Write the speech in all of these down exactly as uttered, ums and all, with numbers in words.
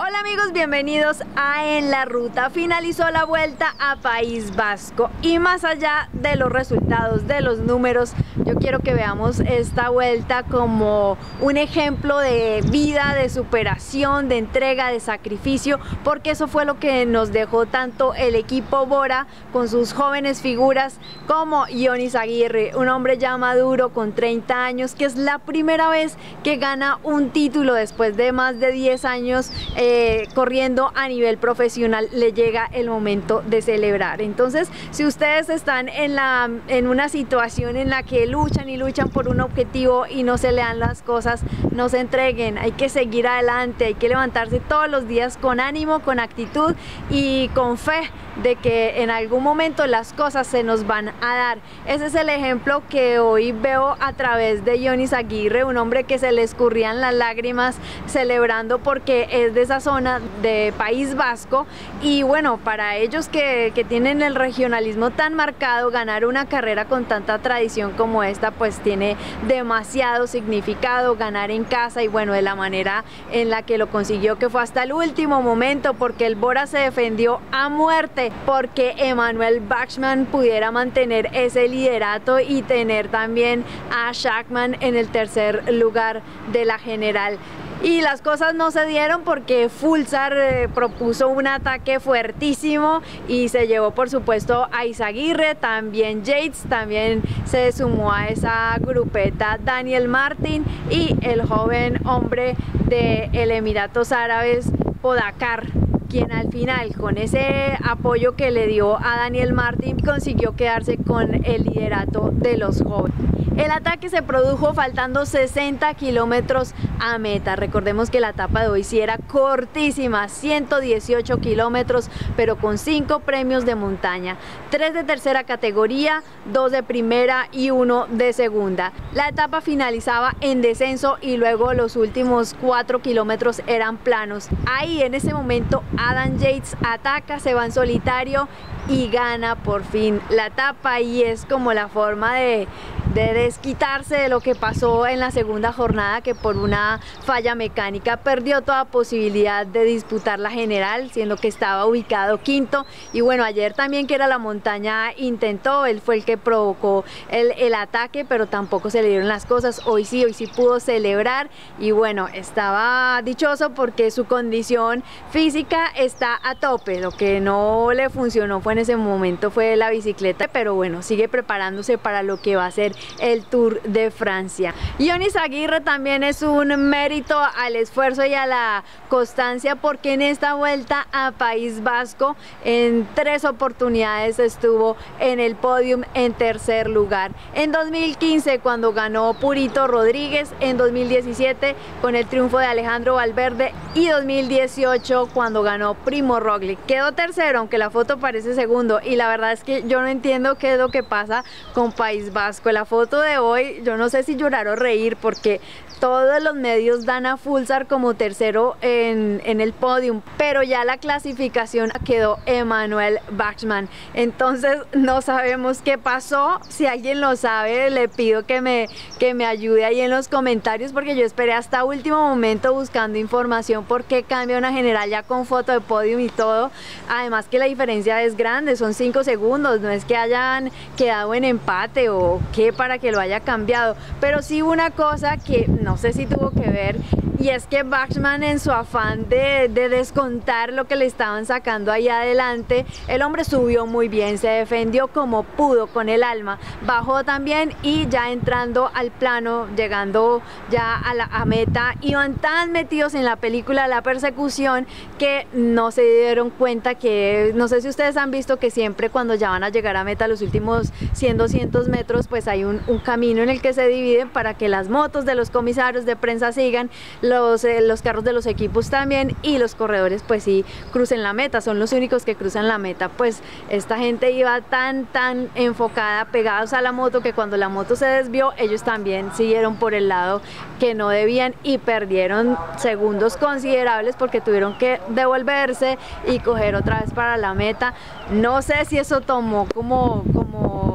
Hola amigos, bienvenidos a En la Ruta. Finalizó la vuelta a País Vasco y más allá de los resultados, de los números, yo quiero que veamos esta vuelta como un ejemplo de vida, de superación, de entrega, de sacrificio, porque eso fue lo que nos dejó tanto el equipo Bora con sus jóvenes figuras como Ionis Aguirre, un hombre ya maduro con treinta años, que es la primera vez que gana un título después de más de diez años eh, corriendo a nivel profesional. Le llega el momento de celebrar. Entonces, si ustedes están en, la, en una situación en la que luchan y luchan por un objetivo y no se le dan las cosas, no se entreguen, hay que seguir adelante, hay que levantarse todos los días con ánimo, con actitud y con fe de que en algún momento las cosas se nos van a dar. Ese es el ejemplo que hoy veo a través de Ionis Aguirre, un hombre que se le escurrían las lágrimas celebrando porque es de esa zona de País Vasco, y bueno, para ellos que, que tienen el regionalismo tan marcado, ganar una carrera con tanta tradición como esta pues tiene demasiado significado. Ganar en casa y bueno, de la manera en la que lo consiguió, que fue hasta el último momento, porque el Bora se defendió a muerte porque Emanuel Bachmann pudiera mantener ese liderato y tener también a Schachmann en el tercer lugar de la general. Y las cosas no se dieron porque Fulsar eh, propuso un ataque fuertísimo y se llevó por supuesto a Izaguirre, también Yates, también se sumó a esa grupeta Daniel Martin y el joven hombre de el Emiratos Árabes, Pogačar, quien al final, con ese apoyo que le dio a Daniel Martin, consiguió quedarse con el liderato de los jóvenes. El ataque se produjo faltando sesenta kilómetros a meta. Recordemos que la etapa de hoy sí era cortísima, ciento dieciocho kilómetros, pero con cinco premios de montaña, tres de tercera categoría, dos de primera y uno de segunda. La etapa finalizaba en descenso y luego los últimos cuatro kilómetros eran planos. Ahí en ese momento Adam Yates ataca, se va en solitario y gana por fin la etapa, y es como la forma de, de desquitarse de lo que pasó en la segunda jornada, que por una falla mecánica perdió toda posibilidad de disputar la general, siendo que estaba ubicado quinto. Y bueno, ayer también, que era la montaña, intentó, él fue el que provocó el, el ataque, pero tampoco se le dieron las cosas. Hoy sí, hoy sí pudo celebrar y bueno, estaba dichoso porque su condición física está a tope. Lo que no le funcionó fue en ese momento fue la bicicleta, pero bueno, sigue preparándose para lo que va a ser el Tour de Francia. Ionis Aguirre también es un mérito al esfuerzo y a la constancia, porque en esta vuelta a País Vasco en tres oportunidades estuvo en el podium en tercer lugar. En dos mil quince cuando ganó Purito Rodríguez, en dos mil diecisiete con el triunfo de Alejandro Valverde y dos mil dieciocho cuando ganó Primo Roglic. Quedó tercero, aunque la foto parece segundo, y la verdad es que yo no entiendo qué es lo que pasa con País Vasco. La foto de hoy, yo no sé si llorar o reír, porque todos los medios dan a Fulsar como tercero en, en el podium, pero ya la clasificación quedó Emanuel Bachmann. Entonces no sabemos qué pasó. Si alguien lo sabe, le pido que me, que me ayude ahí en los comentarios, porque yo esperé hasta último momento buscando información por qué cambia una general ya con foto de podium y todo. Además que la diferencia es grande, son cinco segundos, no es que hayan quedado en empate o qué para que lo haya cambiado, pero sí una cosa que no No sé si tuvo que ver, y es que Bachmann, en su afán de, de descontar lo que le estaban sacando ahí adelante, el hombre subió muy bien, se defendió como pudo con el alma, bajó también y ya entrando al plano, llegando ya a la a meta, iban tan metidos en la película La Persecución que no se dieron cuenta que, no sé si ustedes han visto que siempre cuando ya van a llegar a meta, los últimos cien, doscientos metros, pues hay un, un camino en el que se dividen para que las motos de los comisarios de prensa sigan, los, eh, los carros de los equipos también, y los corredores pues sí crucen la meta, son los únicos que cruzan la meta. Pues esta gente iba tan tan enfocada, pegados a la moto, que cuando la moto se desvió, ellos también siguieron por el lado que no debían y perdieron segundos considerables porque tuvieron que devolverse y coger otra vez para la meta. No sé si eso tomó como, como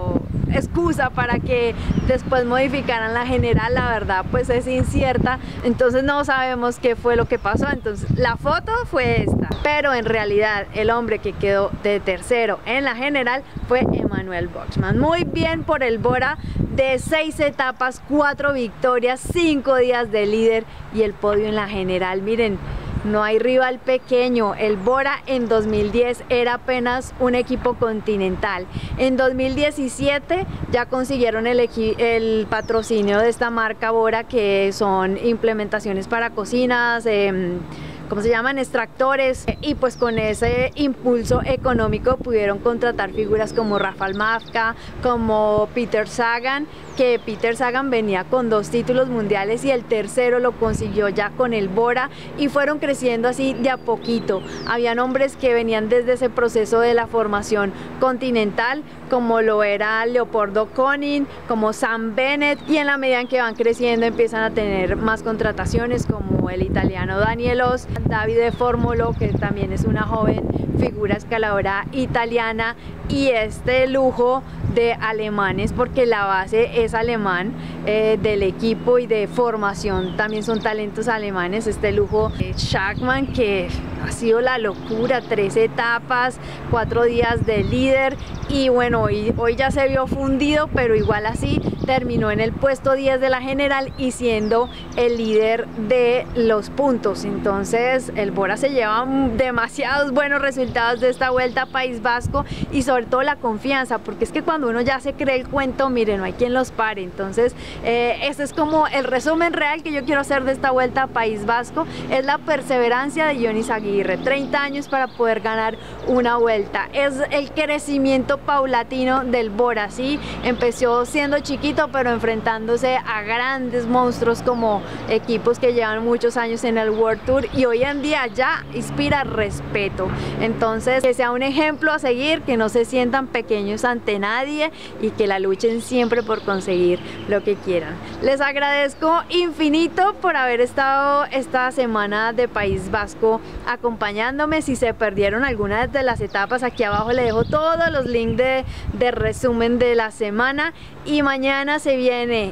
excusa para que después modificaran la general, la verdad pues es incierta, entonces no sabemos qué fue lo que pasó. Entonces la foto fue esta, pero en realidad el hombre que quedó de tercero en la general fue Emanuel Buxman. Muy bien por el Bora, de seis etapas, cuatro victorias, cinco días de líder y el podio en la general. Miren, no hay rival pequeño. El Bora en dos mil diez era apenas un equipo continental. En dos mil diecisiete ya consiguieron el, el patrocinio de esta marca Bora, que son implementaciones para cocinas, eh, ¿cómo se llaman? Extractores, y pues con ese impulso económico pudieron contratar figuras como Rafał Majka, como Peter Sagan, que Peter Sagan venía con dos títulos mundiales y el tercero lo consiguió ya con el Bora, y fueron creciendo así de a poquito. Habían hombres que venían desde ese proceso de la formación continental, como lo era Leopoldo Konin, como Sam Bennett, y en la medida en que van creciendo empiezan a tener más contrataciones, como el italiano Daniel Oss, Davide Formolo, que también es una joven figura escaladora italiana, y este lujo de alemanes, porque la base es alemán, eh, del equipo y de formación también son talentos alemanes. Este lujo de Schachmann, que ha sido la locura, tres etapas, cuatro días de líder, y bueno, hoy, hoy ya se vio fundido, pero igual así terminó en el puesto diez de la general y siendo el líder de los puntos. Entonces el Bora se lleva demasiados buenos resultados de esta vuelta a País Vasco, y sobre todo la confianza, porque es que cuando uno ya se cree el cuento, mire, no hay quien los pare. Entonces eh, este es como el resumen real que yo quiero hacer de esta vuelta a País Vasco, es la perseverancia de Jonis Aguirre, treinta años para poder ganar una vuelta, es el crecimiento paulatino del Bora. Sí, empezó siendo chiquito, pero enfrentándose a grandes monstruos como equipos que llevan muchos años en el World Tour, y hoy en día ya inspira respeto. Entonces que sea un ejemplo a seguir, que no se sientan pequeños ante nadie y que la luchen siempre por conseguir lo que quieran. Les agradezco infinito por haber estado esta semana de País Vasco acompañándome. Si se perdieron algunas de las etapas, aquí abajo les dejo todos los links de, de resumen de la semana, y mañana se viene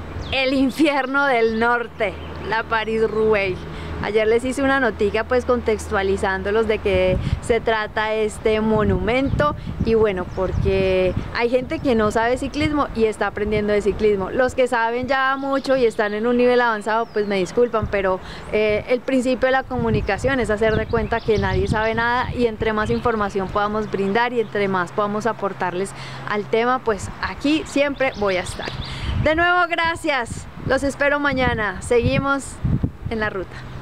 el infierno del norte, la París-Roubaix. Ayer les hice una notica pues contextualizándolos de qué se trata este monumento, y bueno, porque hay gente que no sabe ciclismo y está aprendiendo de ciclismo. Los que saben ya mucho y están en un nivel avanzado pues me disculpan, pero eh, el principio de la comunicación es hacer de cuenta que nadie sabe nada, y entre más información podamos brindar y entre más podamos aportarles al tema, pues aquí siempre voy a estar. De nuevo, gracias, los espero mañana, seguimos en la ruta.